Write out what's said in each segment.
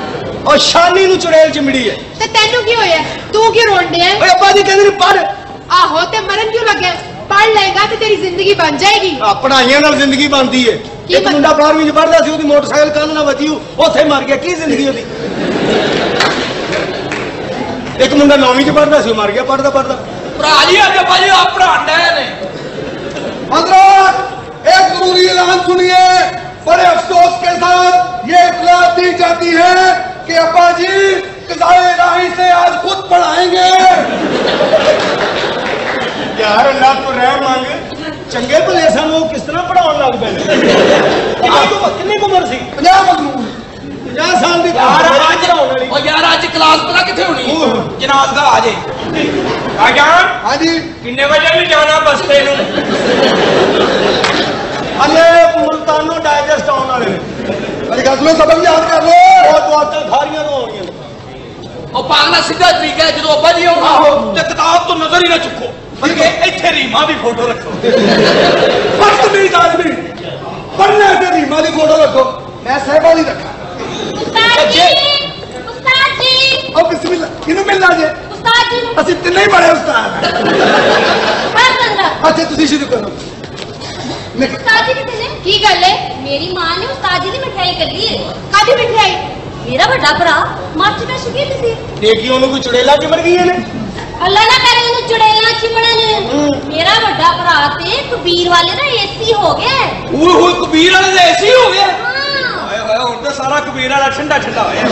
और शानी नूं चुड़ैल चिमड़ी है। ते तेनू की होया? तू क्यों रोंदे है? ओए अब्बा जी कहंदे ने पढ़। आहो ते मरन क्यों लगे? पढ़ लेगा तो तेरी जिंदगी बन जाएगी। पढ़ाइयां नाल जिंदगी बनती है। एक मुंडा 12वीं च पढ़दा सी, ओदी मोटरसाइकिल कंध नाल वजी, उत्थे मर गया। की जिंदगी ओदी? एक मुंडा 9वीं च पढ़दा सी, मर गया पढ़दा पढ़दा। भरा जी अज अब्बा जी आप पढ़ांडे ने। हजरत एक जरूरी ऐलान सुनिए। बड़े अफसोस के साथ ये इत्तला दी जाती है कि अब्बा जी क़ज़ाए इलाही से आज खुद पढ़ाएंगे। यार अल्लाह तो रहम मांग, चंगे भले सन वो किस तरह पढ़ाउण लग पे? कितनी उम्र सी? 50 साल दी। यार आज क्लास पता किथे होनी? जनाब का आजे आजान। हाँ जी किन्ने बजे भी जाना बस्ते नूं? हले मुल्तानो डाइजेस्ट आने वाले ने। मेरी गल सुनो, सबक याद कर लो। बहुत बातें खारियां तो होणियां। और पागला सीधा तरीका है, जो अब्बा जी होना ते किताब तो नजर ही ना चुको, बल्कि इत्थे रीमा की फोटो रखो। बदतमीज आदमी, पढ़ने से रीमा की फोटो रखो। मैं सहबा नहीं रखा। उस्ताद जी, उस्ताद जी। और बिस्मिल्लाह किन्नू मिलना जे? उस्ताद जी असि तिन्ने ही बड़े उस्ताद हैं। बस अंदर। अच्छा तुसी शुरू करो। उस्ताद जी किथे ने? की गल है? मेरी मां ने उस्ताद जी दी मिठाई करी है। कादी मिठाई? मेरा बड़ा भरा मर चुका शकील सी। देखी ओनू कोई चुड़ैला चिमड़ गई है ने। अल्लाह ना करे उन्हें चुड़ैला चिमड़न। मेरा बड़ा भरा ते कबीर वाले दा एसी हो गया। ओए कबीर वाले दा एसी हो गया? हां हाय हाय हुण ते सारा कबीर वाला ठंडा ठंडा होया।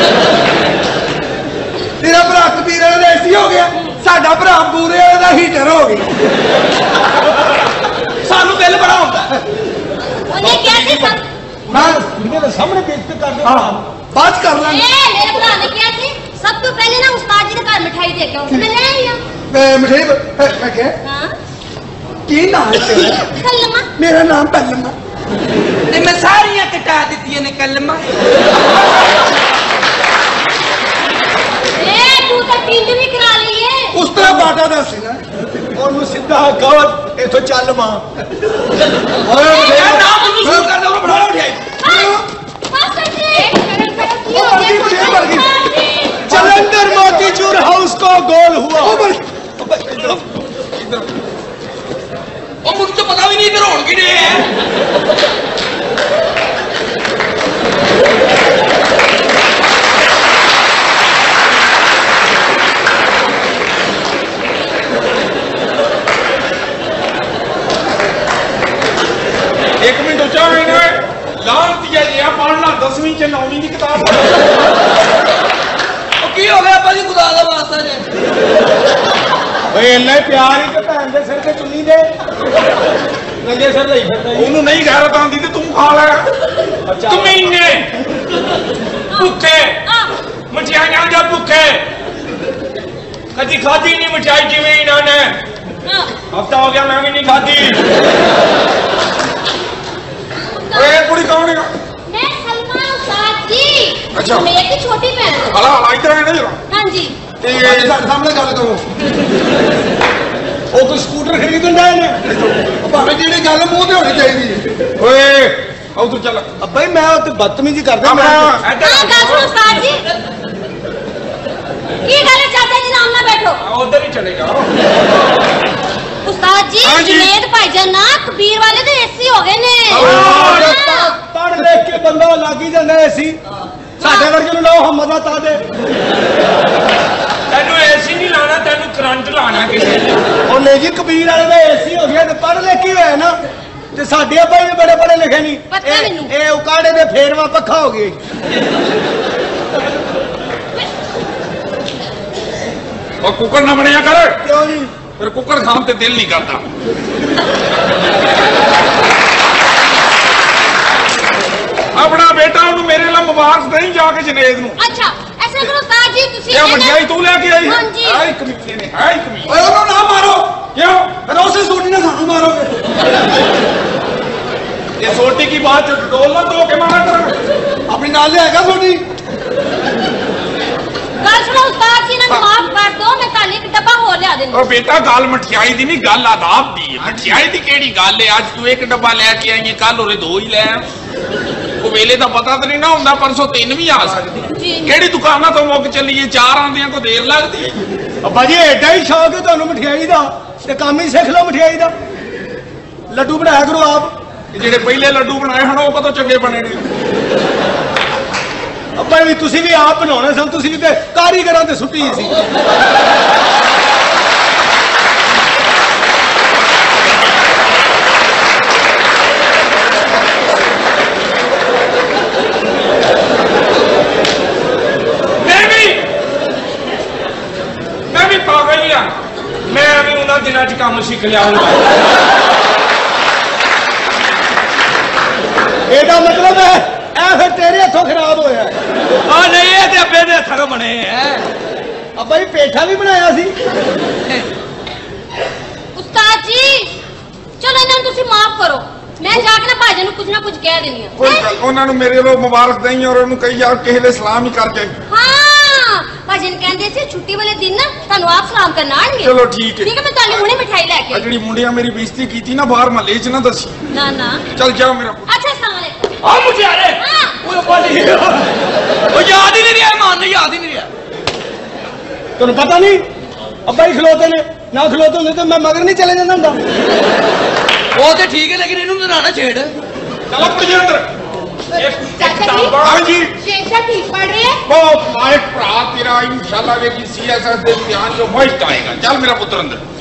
तेरा भरा कबीर वाले दा एसी हो गया, साडा भरा बूरे वाले दा हीटर हो गया। सानू बिल बड़ा होंदा। उन्हें क्या सी सब? मैं इनके सामने बेइज्जत कर दे। हां बात कर ला। मेरे भरा ने क्या सी? सब तो पहले ना उस्ताद जी के घर मिठाई दे के आओ। मैं ले आई हूं। मिठाई मैं क्या? हां की नाम है तेरा? कलमा। मेरा नाम कलमा। ते मैं सारियां कटा दित्तियां ने कलमा। ए तू तो पिंड भी करा ली है। उस तरह बाटा दस ना ओनू सीधा कहो इथों चल मां। यार ना तू शुरू कर दे और बड़ा उठाई। मास्टर जी की हो गया? जलंधर मोतीचूर हाउस को गोल हुआ। और मुझे तो पता भी नहीं इधर होण की डे है। एक मिनट ऊंचा है ना लानती है ये पढ़ना 10वीं च 9वीं की किताब। की हो गया भाजी खुदा दा वास्ता जे? ओए इन्ना प्यार ही ते भैन दे सिर ते चुन्नी दे नंगे सिर लई फिरदा। ओनू नहीं गैरत आंदी ते तू खा ले। अच्छा कमीने भुखे मठियाइयां जा भुखे कदी खाधी नहीं मिठाई जिवें इन्होंने। हफ्ता हो गया मैं भी नहीं खाधी। ओए कुड़ी कौन है? मैं सलमा उस्ताद जी। अच्छा मेरी की छोटी बहन। हला हला इधर आना जरा। हां जी ते सामने गल करो। ओ कोई स्कूटर खरीदन जाए ने भावे जेडी गल मुंह ते होनी चाहिए। ओए उधर चल। अब भाई मैं तो बदतमीजी करदा। अपना हां गाजू उस्ताद जी की गल है? चाचा जी नाम ना बैठो। उधर ही चले जाओ। उस्ताद जी जुनेद भाईजान ना कबीर वाले दे एसी हो गए ने। पढ़ देख के बंदा लागी जांदा एसी। साडे वर्गे नु लाओ हम मजा ता दे। तेनू एसी नहीं लाना, तेनू करंट लाना किसी ने। और नहीं जी कबीर वाले दा एसी हो गया ते पढ़ ले की होया ना ते साडे अब्बा जी बड़े बड़े लिखे नहीं। पता मैनू। ए उकाड़े दे फेरवा पक्का हो गया। और कुकर ना बनया कर। क्यों जी? फिर कुकर खान ते दिल नहीं करता। अपना बेटा उन्हें मेरे लिए मुबारक नहीं जाके जनेद नूं। अच्छा ऐसा करो उस्ताद जी तुसी क्या मठियाई तू लेके आई है? हां जी। आई कमीने ने, आई कमीने। ओए ओनो ना मारो। क्यों? फिर उसे सोटी ना सानू मारोगे। ये सोटी की बात डोल ना दो के मारा कर। अपनी नाल ले आएगा सोटी। गल सुनो उस्ताद जी ना माफ कर दो, मैं ताले एक डब्बा हो लिया देनी। और बेटा गल मठियाई दी नहीं, गल आदाब दी है। मठियाई दी केड़ी गल है? आज तू एक डब्बा लेके आई है, कल ओरे दो ही ले। ਉਹ ਵੇਲੇ ਦਾ ਪਤਾ ਤਾਂ ਨਹੀਂ ਨਾ ਹੁੰਦਾ, ਪਰਸੋਂ 3 ਵੀ ਆ ਸਕਦੀ। ਕਿਹੜੀ ਦੁਕਾਨਾਂ ਤੋਂ ਮੁੱਕ ਚੱਲੀਏ, 4 ਆਉਂਦਿਆਂ ਕੋ ਦੇਰ ਲੱਗਦੀ ਹੈ। ਅੱਬਾ ਜੀ ਐਡਾ ਹੀ ਸ਼ੌਕ ਹੈ ਤੁਹਾਨੂੰ ਮਠਿਆਈ ਦਾ ਤੇ ਕੰਮ ਹੀ ਸਿੱਖ ਲਓ ਮਠਿਆਈ ਦਾ। ਲੱਡੂ ਬਣਾਇਆ ਕਰੋ ਆਪ। ਜਿਹੜੇ ਪਹਿਲੇ ਲੱਡੂ ਬਣਾਏ ਹਨ ਉਹ ਕਦੋਂ ਚੰਗੇ ਬਣੇ ਨੇ। ਅੱਬਾ ਵੀ ਤੁਸੀਂ ਵੀ ਆਪ ਬਣਾਉਣੇ ਸਨ, ਤੁਸੀਂ ਵੀ ਤੇ ਕਾਰੀਗਰਾਂ ਤੇ ਸੁੱਟੀ ਸੀ। ਮੈਂ ਵੀ ਪਾਗਲ ਹੀ ਆ, ਮੈਂ ਵੀ ਉਹਨਾਂ ਦਿਨਾਂ 'ਚ ਕੰਮ ਸਿੱਖ ਲਿਆ ਹੁੰਦਾ। ਇਹਦਾ ਮਤਲਬ ਹੈ ਇਹ ਫਿਰ ਤੇਰੇ ਹੱਥੋਂ ਖਰਾਬ ਹੋਇਆ। ਆ ਨਹੀਂ, ਇਹ ਤੇ ਅੱਬੇ ਦੇ ਹੱਥਾਂ ਬਣੇ ਐ। ਅੱਬਾ ਜੀ ਪੇਠਾ ਵੀ ਬਣਾਇਆ ਸੀ। ਉਸਤਾਦ ਜੀ ਚਲੋ ਇਹਨਾਂ ਨੂੰ ਤੁਸੀਂ ਮਾਫ ਕਰੋ, ਮੈਂ ਜਾ ਕੇ ਨਾ ਭਾਜੀ ਨੂੰ ਕੁਝ ਨਾ ਕੁਝ ਕਹਿ ਦੇਣੀ ਆ। ਕੋਈ ਗੱਲ, ਉਹਨਾਂ ਨੂੰ ਮੇਰੇ ਵੱਲੋਂ ਮੁਬਾਰਕ ਦੇਈ ਔਰ ਉਹਨੂੰ ਕਹੀ ਯਾਰ ਕਿਸੇ ਦੇ ਸਲਾਮ ਹੀ ਕਰ ਜਾਏ। ਹਾਂ ਭਾਜੀ ਨੇ ਕਹਿੰਦੇ ਸੀ ਛੁੱਟੀ ਵਾਲੇ ਦਿਨ ਨਾ ਤੁਹਾਨੂੰ ਆਪ ਸਲਾਮ ਕਰਨ ਆਣਗੇ। ਚਲੋ ਠੀਕ ਹੈ। ਠੀਕ ਹੈ, ਮੈਂ ਤੁਹਾਨੂੰ ਹੁਣੇ ਮਿਠਾਈ ਲੈ ਕੇ ਆ ਆਈ। ਜਿਹੜੀ ਮੁੰਡਿਆਂ ਮੇਰੀ ਬੇਇੱਜ਼ਤੀ ਕੀਤੀ ਨਾ ਬਾਹਰ ਮਹੱਲੇ 'ਚ ਨਾ ਦੱਸੀ। ਨਾ ਨਾ ਚੱਲ ਜਾ ਮੇਰਾ। ਅੱਛਾ अस्सलाम वालेकुम। ਆ ਮੁਟਿਆਰੇ हाँ ਉਹ ਬਾਲੀ ਉਹ ਯਾਦ ਹੀ ਨਹੀਂ ਰਿਹਾ, ਮਾਨ ਯਾਦ ਹੀ ਨਹੀਂ ਰਿਹਾ। ਤੁਹਾਨੂੰ ਪਤਾ ਨਹੀਂ ਅੱਬਾ ਹੀ ਖਲੋਤੇ ਨੇ, ਨਾ ਖਲੋਤੇ ਹੁੰਦੇ ਤਾਂ ਮੈਂ ਮਗਰ ਨਹੀਂ ਚਲੇ ਜਾਂਦਾ ਹੁੰਦਾ। ਉਹ ਤੇ ਠੀਕ ਹੈ, ਲੇਕਿਨ ਇਹਨੂੰ ਨਾ ਛੇੜ। ਚੱਲ ਆਪਣੇ ਅੰਦਰ। चाचा जी हाँ जी। शेरशाह ठीक पढ़ रहे हैं। ਬਹੁਤ ਮਾਇਕ ਭਰਾ ਤੇਰਾ ਇਨਸ਼ਾਅੱਲਾ ਵੇਖੀ ਸੀਐਸਐਸ ਦੇ ਇਮਤਿਹਾਨ 'ਚੋਂ ਫਸਟ ਆਏਗਾ। ਚੱਲ ਮੇਰਾ ਪੁੱਤਰ ਅੰਦਰ।